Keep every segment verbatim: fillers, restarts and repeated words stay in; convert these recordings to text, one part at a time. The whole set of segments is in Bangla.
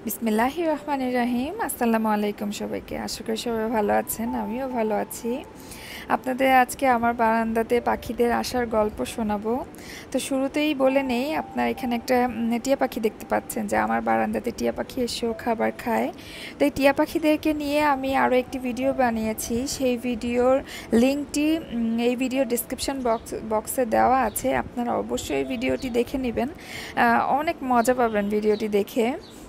বিসমিল্লাহির রহমানির রহিম। আসসালামু আলাইকুম সবাইকে। আশা করি সবাই ভালো আছেন, আমিও ভালো আছি। আপনাদের আজকে আমার বারান্দাতে পাখিদের আসার গল্প শোনাবো। তো শুরুতেই বলে নেই, আপনার এখানে একটা উম, টিয়া পাখি দেখতে পাচ্ছেন যে আমার বারান্দাতে টিয়া পাখি এসেও খাবার খায়। তো এই টিয়া পাখিদেরকে নিয়ে আমি আরও একটি ভিডিও বানিয়েছি। সেই ভিডিওর লিঙ্কটি উম, এই ভিডিও ডিসক্রিপশন বক্স বক্সে দেওয়া আছে। আপনারা অবশ্যই ভিডিওটি দেখে নেবেন, আহ, অনেক মজা পাবেন ভিডিওটি দেখে।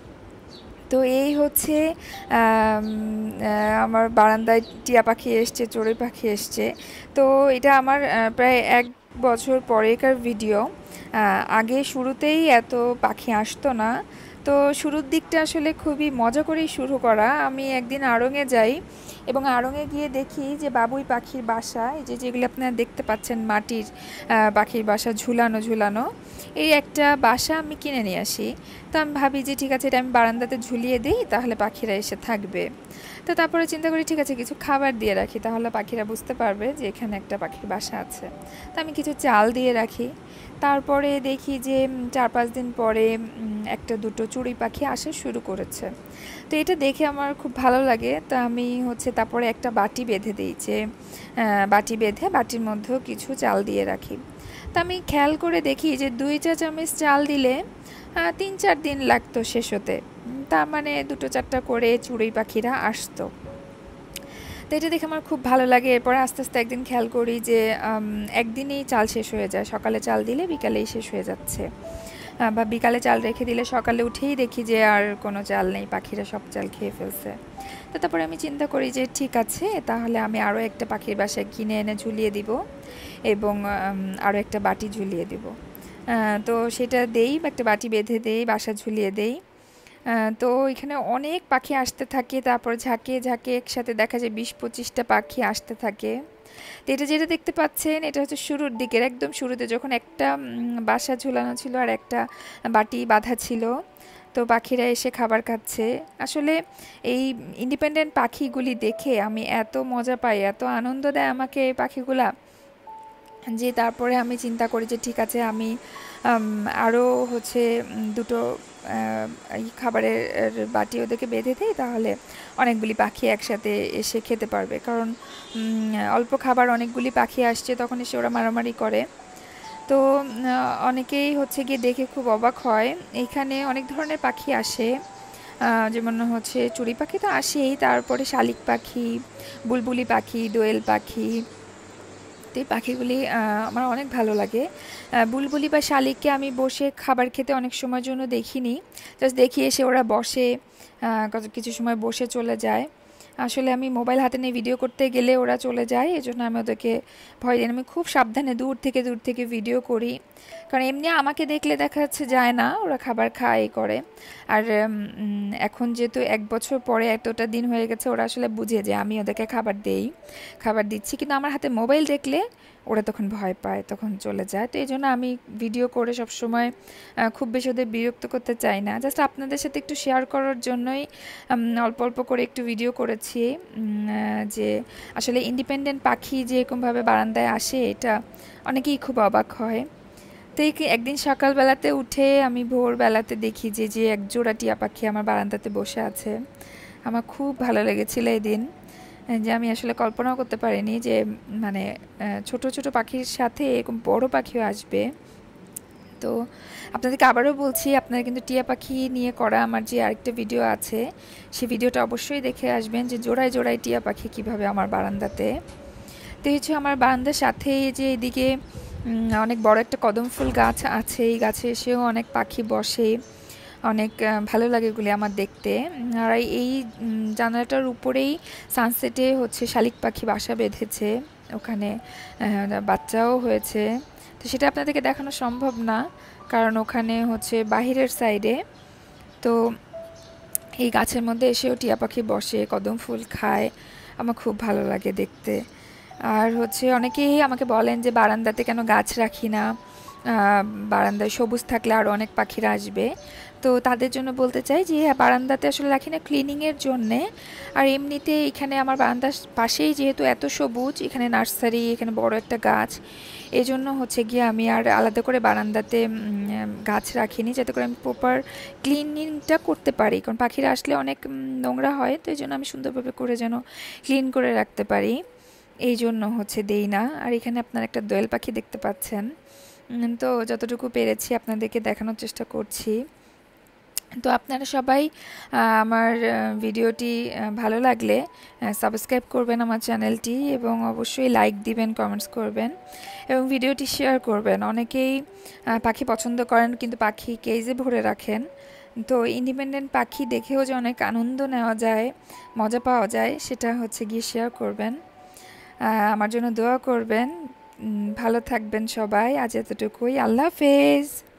তো এই হচ্ছে আম, আহ, আমার বারান্দায় টিয়া পাখি এসছে, চড়ুই পাখি এসছে। তো এটা আমার আহ, প্রায় এক বছর পরেকার ভিডিও। আহ, আগে শুরুতেই এত পাখি আসতো না। তো শুরুর দিকটা আসলে খুবই মজা করেই শুরু করা। আমি একদিন আড়ঙে যাই এবং আড়ঙে গিয়ে দেখি যে বাবুই পাখির বাসা, এই যে যেগুলি আপনারা দেখতে পাচ্ছেন মাটির আহ, পাখির বাসা ঝুলানো ঝুলানো, এই একটা বাসা আমি কিনে নিয়ে আসি। তো আমি ভাবি যে ঠিক আছে, এটা আমি বারান্দাতে ঝুলিয়ে দিই, তাহলে পাখিরা এসে থাকবে। তো তারপরে চিন্তা করি ঠিক আছে, কিছু খাবার দিয়ে রাখি, তাহলে পাখিরা বুঝতে পারবে যে এখানে একটা পাখির বাসা আছে। তো আমি কিছু চাল দিয়ে রাখি। তারপরে দেখি যে উম, চার পাঁচ দিন পরে উম, একটা দুটো চড়ুই পাখি আসা শুরু করেছে। তো এটা দেখে আমার খুব ভালো লাগে। তো আমি হচ্ছে তারপরে একটা বাটি বেঁধে দিই, যে আহ, বাটি বেঁধে বাটির মধ্যেও কিছু চাল দিয়ে রাখি। তা আমি খেয়াল করে দেখি যে দুই চা চামচ চাল দিলে আহ, তিন চার দিন লাগতো শেষ হতে। উম, তার মানে দুটো চারটা করে চড়ুই পাখিরা আসতো। তো এটা দেখে আমার খুব ভালো লাগে। এরপর আস্তে আস্তে একদিন খেয়াল করি যে আম, একদিনেই চাল শেষ হয়ে যায়, সকালে চাল দিলে বিকালেই শেষ হয়ে যাচ্ছে। আহ, বা বিকালে চাল রেখে দিলে সকালে উঠেই দেখি যে আর কোনো চাল নেই, পাখিরা সব চাল খেয়ে ফেলছে। তো তারপরে আমি চিন্তা করি যে ঠিক আছে, তাহলে আমি আরও একটা পাখির বাসায় কিনে এনে ঝুলিয়ে দিব এবং আম, আরও একটা বাটি ঝুলিয়ে দিব। আহ, তো সেটা দেই, একটা বাটি বেঁধে দেই, বাসা ঝুলিয়ে দেই। আহ, তো এখানে অনেক পাখি আসতে থাকে, তারপর ঝাঁকে ঝাঁকে একসাথে দেখা যায় বিশ পঁচিশটা পাখি আসতে থাকে। তো এটা যেটা দেখতে পাচ্ছেন, এটা হচ্ছে শুরুর দিকের, একদম শুরুতে যখন একটা উম, বাসা ঝুলানো ছিল আর একটা বাটি বাঁধা ছিল। তো পাখিরা এসে খাবার খাচ্ছে। আসলে এই ইন্ডিপেন্ডেন্ট পাখিগুলি দেখে আমি এত মজা পাই, এত আনন্দ দেয় আমাকে এই পাখিগুলা, যে তারপরে আমি চিন্তা করি যে ঠিক আছে, আমি আরও হচ্ছে উম, দুটো আহ, এই খাবারের এর বাটি ওদেরকে বেঁধে দিই, তাহলে অনেকগুলি পাখি একসাথে এসে খেতে পারবে। কারণ উম, অল্প খাবার, অনেকগুলি পাখি আসছে, তখন এসে ওরা মারামারি করে। তো আহ, অনেকেই হচ্ছে গিয়ে দেখে খুব অবাক হয়। এইখানে অনেক ধরনের পাখি আসে, আহ, যেমন হচ্ছে চড়ুই পাখি তো আসেই, তারপরে শালিক পাখি, বুলবুলি পাখি, দোয়েল পাখি। তো এই পাখিগুলি আহ, আমার অনেক ভালো লাগে। আহ, বুলবুলি বা শালিককে আমি বসে খাবার খেতে অনেক সময়ের জন্য দেখিনি, জাস্ট দেখি এসে ওরা বসে, আহ, কত কিছু সময় বসে চলে যায়। আসলে আমি মোবাইল হাতে নিয়ে ভিডিও করতে গেলে ওরা চলে যায়, এজন্য আমি ওদেরকে ভয় দিই না। আমি খুব সাবধানে দূর থেকে দূর থেকে ভিডিও করি, কারণ এমনি আমাকে দেখলে দেখা যাচ্ছে যায় না, ওরা খাবার খায় এই করে। আর উম, উম, এখন যেহেতু এক বছর পরে এতটা দিন হয়ে গেছে, ওরা আসলে বুঝে যে আমি ওদেরকে খাবার দেই, খাবার দিচ্ছি। কিন্তু আমার হাতে মোবাইল দেখলে ওরা তখন ভয় পায়, তখন চলে যায়। তো এই জন্য আমি ভিডিও করে সবসময় আহ, খুব বেশি ওদের বিরক্ত করতে চাই না, জাস্ট আপনাদের সাথে একটু শেয়ার করার জন্যই উম, অল্প অল্প করে একটু ভিডিও করেছি। উম, আহ, যে আসলে ইন্ডিপেন্ডেন্ট পাখি যে এরকমভাবে বারান্দায় আসে, এটা অনেকেই খুব অবাক হয়। তো এই কি একদিন সকালবেলাতে উঠে আমি ভোরবেলাতে দেখি যে যে এক জোড়া টিয়া পাখি আমার বারান্দাতে বসে আছে। আমার খুব ভালো লেগেছিল এই দিন, যে আমি আসলে কল্পনাও করতে পারিনি যে মানে আহ, ছোট ছোট পাখির সাথে এরকম বড় পাখিও আসবে। তো আপনাদেরকে আবারও বলছি, আপনারা কিন্তু টিয়া পাখি নিয়ে করা আমার যে আরেকটা ভিডিও আছে, সেই ভিডিওটা অবশ্যই দেখে আসবেন, যে জোড়ায় জোড়ায় টিয়া পাখি কিভাবে আমার বারান্দাতে। তো হচ্ছে আমার বারান্দার সাথে যে এদিকে উম, অনেক বড় একটা কদম ফুল গাছ আছে, এই গাছে এসেও অনেক পাখি বসে। অনেক আহ, ভালো লাগে এগুলি আমার দেখতে। উম, আর এই উম, জানালাটার উপরেই সানসেটে হচ্ছে শালিক পাখি বাসা বেঁধেছে, ওখানে আহ, বাচ্চাও হয়েছে। তো সেটা আপনাদেরকে দেখানো সম্ভব না, কারণ ওখানে হচ্ছে বাহিরের সাইডে। তো এই গাছের মধ্যে এসেও টিয়া পাখি বসে, কদম ফুল খায়, আমার খুব ভালো লাগে দেখতে। আর হচ্ছে অনেকেই আমাকে বলেন যে বারান্দাতে কেন গাছ রাখি না, আহ, বারান্দায় সবুজ থাকলে আরও অনেক পাখিরা আসবে। তো তাদের জন্য বলতে চাই যে হ্যাঁ, বারান্দাতে আসলে রাখি না ক্লিনিংয়ের জন্যে। আর এমনিতে এখানে আমার বারান্দার পাশেই যেহেতু এত সবুজ, এখানে নার্সারি, এখানে বড় একটা গাছ, এই জন্য হচ্ছে গিয়ে আমি আর আলাদা করে বারান্দাতে গাছ রাখিনি, যাতে করে আমি প্রপার ক্লিনিংটা করতে পারি। কারণ পাখিরা আসলে অনেক নোংরা হয়, তো এই জন্য আমি সুন্দরভাবে করে যেন ক্লিন করে রাখতে পারি, এই জন্য হচ্ছে দেই না। আর এখানে আপনারা একটা দোয়েল পাখি দেখতে পাচ্ছেন, তো যতটুকু পেরেছি আপনাদেরকে দেখানোর চেষ্টা করছি। তো আপনারা সবাই আমার ভিডিওটি ভালো লাগলে সাবস্ক্রাইব করবেন আমার চ্যানেলটি, এবং অবশ্যই লাইক দিবেন, কমেন্টস করবেন, এবং ভিডিওটি শেয়ার করবেন। অনেকেই পাখি পছন্দ করেন কিন্তু পাখি কেজে ভরে রাখেন, তো ইন্ডিপেন্ডেন্ট পাখি দেখেও যে অনেক আনন্দ নেওয়া যায়, মজা পাওয়া যায়, সেটা হচ্ছে গিয়ে শেয়ার করবেন। আমার জন্য দোয়া করবেন। ভালো থাকবেন সবাই। আজ এতটুকুই। আল্লাহ হাফেজ।